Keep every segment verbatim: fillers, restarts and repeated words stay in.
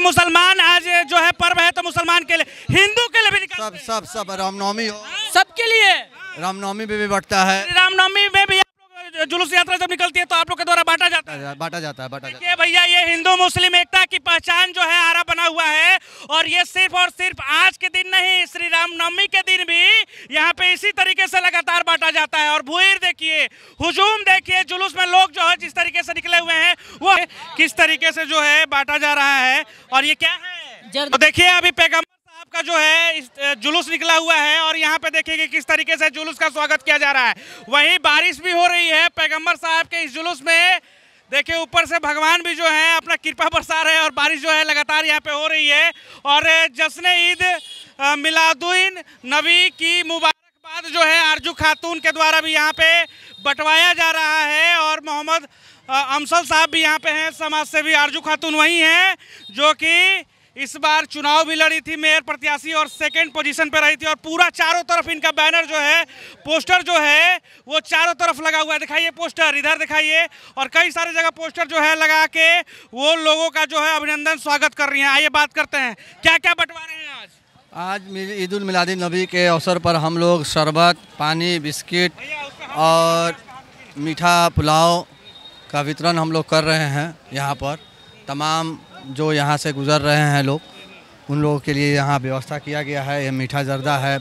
मुसलमान आज जो है पर्व है तो मुसलमान के लिए, हिंदू के लिए भी निकलते सब सब सब रामनवमी हो, सबके लिए रामनवमी में भी बढ़ता है। रामनवमी में भी जुलूस यात्रा जब निकलती है तो आप लोग के द्वारा बांटा जाता है बांटा जाता है बांटा जाता है भैया, ये हिंदू मुस्लिम एकता की पहचान जो है आरा बना हुआ है। और ये सिर्फ और सिर्फ आज के दिन नहीं, श्री रामनवमी के दिन भी यहाँ पे इसी तरीके से लगातार बांटा जाता है। और भीड़ देखिए, हुजूम देखिए, जुलूस में लोग जो है जिस तरीके से निकले हुए हैं वो किस तरीके से जो है बांटा जा रहा है। और ये क्या है तो देखिए, अभी पैगंबर का जो है इस जुलूस निकला हुआ है और यहाँ पे देखिए कि किस तरीके से जुलूस का स्वागत किया जा रहा है। वहीं बारिश भी हो रही है पैगंबर साहब के इस जुलूस में। देखिए ऊपर से भगवान भी जो है अपना कृपा बरसा रहे हैं और बारिश जो है लगातार यहाँ पे हो रही है। और जश्न ईद मिलादुन नबी की मुबारकबाद जो है आरजू खातून के द्वारा भी यहाँ पे बंटवाया जा रहा है। और मोहम्मद अमसल साहब भी यहाँ पे हैं, समाज सेवी आरजू खातून वही हैं जो कि इस बार चुनाव भी लड़ी थी मेयर प्रत्याशी और सेकंड पोजीशन पे रही थी। और पूरा चारों तरफ इनका बैनर जो है, पोस्टर जो है वो चारों तरफ लगा हुआ है। दिखाइए पोस्टर, इधर दिखाइए। और कई सारे जगह पोस्टर जो है लगा के वो लोगों का जो है अभिनंदन स्वागत कर रही हैं। आइए बात करते हैं क्या क्या बंटवा रहे हैं आज। आज ईद उल मिलाद नबी के अवसर पर हम लोग शरबत, पानी, बिस्किट और मीठा पुलाव का वितरण हम लोग कर रहे हैं। यहाँ पर तमाम जो यहाँ से गुजर रहे हैं लोग, उन लोगों के लिए यहाँ व्यवस्था किया गया है। ये मीठा जर्दा है,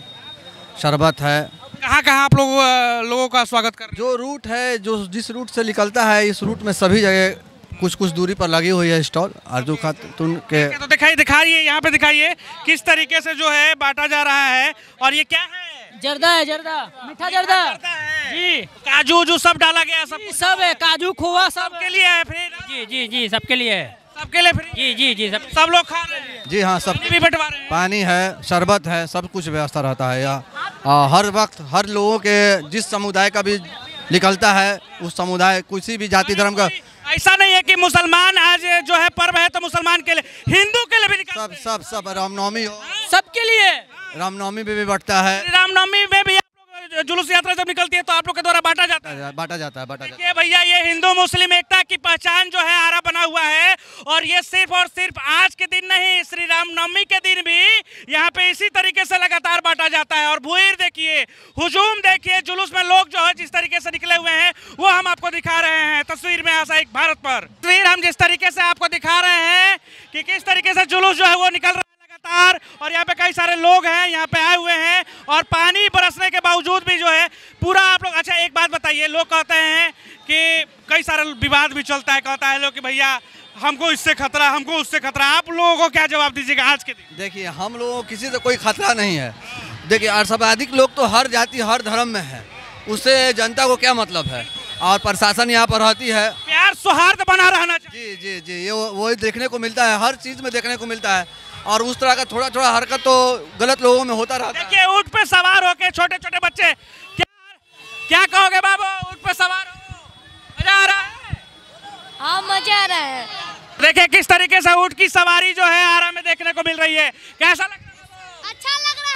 शरबत है। कहाँ कहाँ आप लोग लोगों का स्वागत कर रहे हैं? जो रूट है, जो जिस रूट से निकलता है, इस रूट में सभी जगह कुछ कुछ दूरी पर लगी हुई है स्टॉल आरजू खातून के। तो दिखाई दिखाइए यहाँ पे दिखाइए किस तरीके से जो है बांटा जा रहा है। और ये क्या है? जर्दा है, जर्दा मीठा जर्दा जी, काजू उजू सब डाला गया, सब सब है, काजू खोआ सब के लिए है फ्री। जी जी जी सबके लिए है, सबके लिए फ्री। जी जी जी सब सब लोग खा रहे हैं। जी हाँ, सब भी बंटवा रहे हैं। पानी है, शरबत है, सब कुछ व्यवस्था रहता है यहाँ। हर वक्त हर लोगों के जिस समुदाय का भी निकलता है, उस समुदाय किसी भी जाति धर्म का, ऐसा नहीं है कि मुसलमान आज जो है पर्व है तो मुसलमान के लिए, हिंदू के लिए भी निकलते सब सब सब रामनवमी हो, सबके लिए रामनवमी में भी बढ़ता है। रामनवमी में भी जुलूस यात्रा जब निकलती है तो आप लोग के द्वारा बांटा जाता है बांटा जाता है बांटा जाता है भैया, ये हिंदू मुस्लिम एकता की पहचान जो है आरा बना हुआ है। और ये सिर्फ और सिर्फ आज के दिन नहीं, श्री रामनवमी के दिन भी यहाँ पे इसी तरीके से लगातार बांटा जाता है। और भीड़ देखिए, हुजूम देखिए, जुलूस में लोग जो है जिस तरीके से निकले हुए हैं वो हम आपको दिखा रहे हैं तस्वीर में आशाइक भारत पर। तस्वीर हम जिस तरीके से आपको दिखा रहे हैं कि किस तरीके से जुलूस जो है वो निकल रहा है लगातार। और यहाँ पे कई सारे लोग हैं यहाँ पे आए हुए हैं और पानी बरसने के बावजूद भी जो है पूरा आप लोग। अच्छा एक बात बताइए, लोग कहते हैं कि कई सारे विवाद भी चलता है, कहता है लोग कि भैया हमको इससे खतरा, हमको उससे खतरा। आप लोगों को क्या जवाब दीजिएगा आज के दिन? देखिए, हम लोगों को किसी से कोई खतरा नहीं है। देखिए, और सर्वाधिक लोग तो हर जाति हर धर्म में है, उससे जनता को क्या मतलब है। और प्रशासन यहाँ पर रहती है, प्यार सौहार्द बना रहना चाहिए। जी जी जी, ये वही देखने को मिलता है, हर चीज में देखने को मिलता है। और उस तरह का थोड़ा थोड़ा हरकत तो गलत लोगों में होता रहता है। देखिए ऊँट पे सवार होके छोटे छोटे बच्चे, क्या क्या कहोगे बाबू? ऊँट पे सवार हो, मजा आ रहा है? हाँ मजा आ रहा है। देखिए किस तरीके से ऊँट की सवारी जो है आरा में देखने को मिल रही है। कैसा लग रहा है? अच्छा लग रहा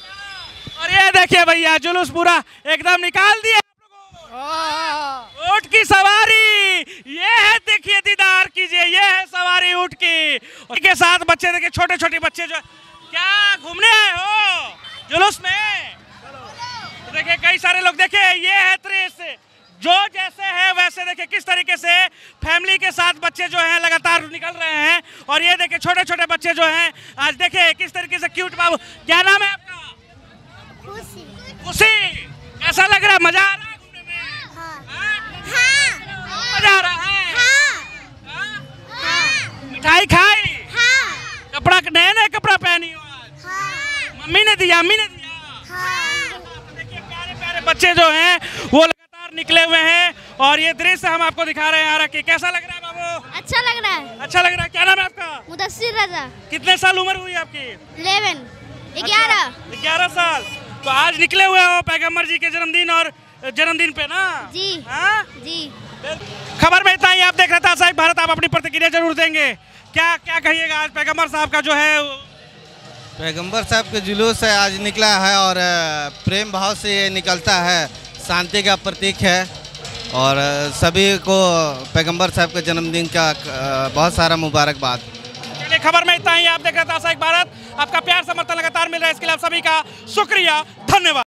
है। और ये देखिए भैया, जुलूस पूरा एकदम निकाल दिया ऊँट की सवारी। ये है, देखिए दीदार कीजिए, ये है सवारी ऊँट की। के साथ बच्चे देखिए, छोटे छोटे बच्चे जो क्या घूमने आए हो जुलूस में। देखिए कई सारे लोग, देखिए ये है दृश्य, जो जैसे है वैसे देखिए किस तरीके से फैमिली के साथ बच्चे जो हैं लगातार निकल रहे हैं। और ये देखिए छोटे छोटे बच्चे जो हैं आज देखिए किस तरीके से क्यूट बाबू। क्या नाम है आपका? खुशी। खुशी। कैसा लग रहा है? मजा आ रहा है? हाँ। मजा आ रहा है? हाँ। हाँ। मिठाई खाई? हाँ। कपड़ा नया नया कपड़ा पहनी हो आज? हाँ। मम्मी ने दिया, अम्मी ने दिया? हाँ। देखिए प्यारे प्यारे बच्चे जो हैं वो लगातार निकले हुए हैं। और ये दृश्य हम आपको दिखा रहे हैं आरा की। कैसा लग रहा है बाबू? अच्छा लग रहा है। अच्छा लग रहा है। क्या नाम है आपका? मुदस्सिर रजा। कितने साल उम्र हुई आपकी? इलेवन। ग्यारह। ग्यारह साल। तो आज निकले हुए हो पैगंबर जी के जन्मदिन और जन्मदिन पे ना? जी। हाँ जी। खबर में इतना ही। आप देख रहे थे आशाइक भारत, आप अपनी प्रतिक्रिया जरूर देंगे। क्या क्या कहिएगा आज पैगंबर साहब का जो है? पैगंबर साहब का जुलूस है आज निकला है और प्रेम भाव से ये निकलता है, शांति का प्रतीक है। और सभी को पैगंबर साहब के जन्मदिन का बहुत सारा मुबारकबाद। चलिए खबर में इतना ही। आप देख रहे थे आशा एक भारत, आपका प्यार समर्थन लगातार मिल रहा है, इसके लिए आप सभी का शुक्रिया, धन्यवाद।